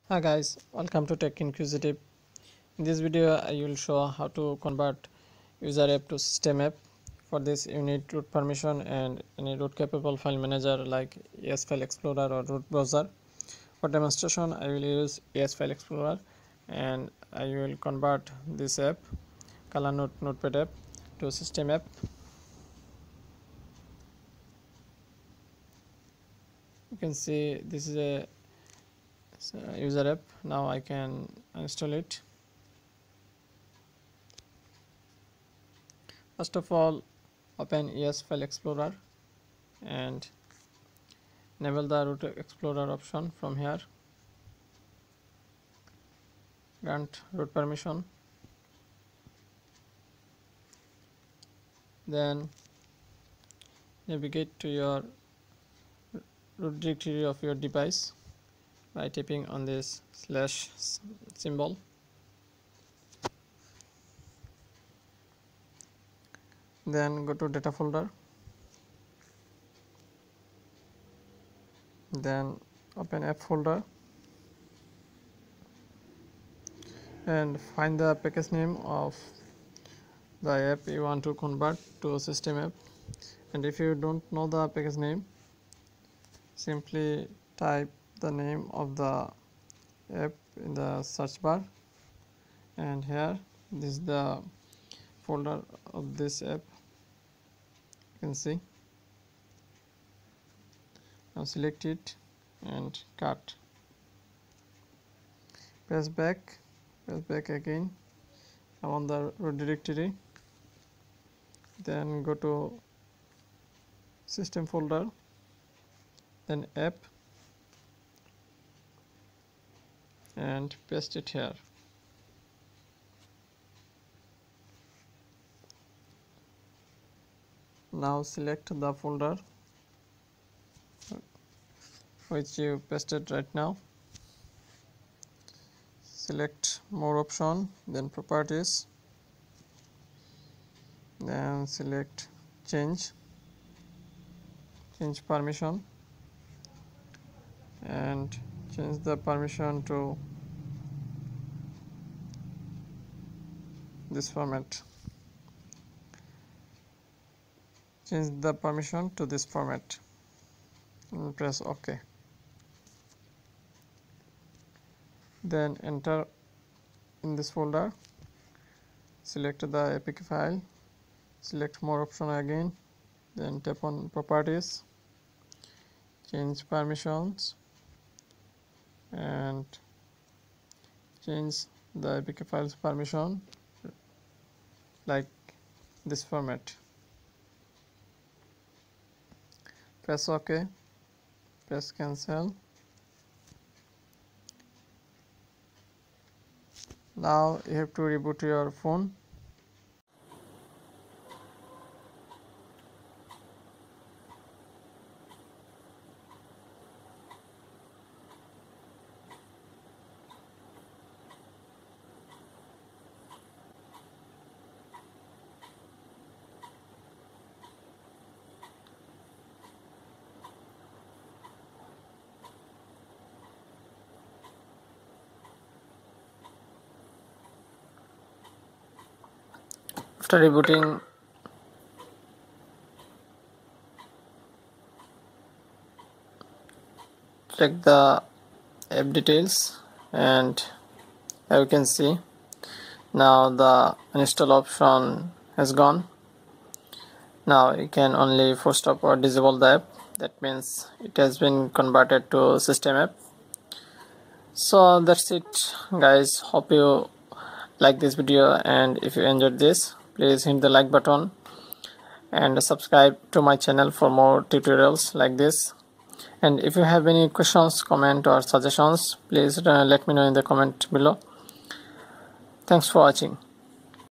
Hi guys, welcome to Tech Inquisitive. In this video I will show how to convert user app to system app. For this you need root permission and any root capable file manager like ES File Explorer or root browser. For demonstration I will use ES File Explorer and I will convert this app, Color Note Notepad app, to system app. You can see this is a user app. Now I can install it. First of all, open ES File Explorer and enable the root explorer option from here. Grant root permission. Then navigate to your root directory of your device by tapping on this slash symbol. Then go to data folder. Then open app folder and find the package name of the app you want to convert to system app. And if you don't know the package name, simply type the name of the app in the search bar, and here this is the folder of this app. You can see. Now select it and cut. Press back again. I want the root directory. Then go to system folder, then app, and paste it here. Now select the folder which you pasted right now. Select more option, then properties, then select change permission and change the permission to this format. Change the permission to this format and press OK. Then enter in this folder, select the APK file, select more option again, then tap on properties, change permissions and change the APK file's permission like this format. Press OK, press cancel. Now you have to reboot your phone. After rebooting, check the app details and as you can see now the uninstall option has gone. Now you can only force stop or disable the app. That means it has been converted to system app. So that's it guys. Hope you like this video, and if you enjoyed this, please hit the like button and subscribe to my channel for more tutorials like this. And if you have any questions, comment or suggestions, please let me know in the comment below. Thanks for watching.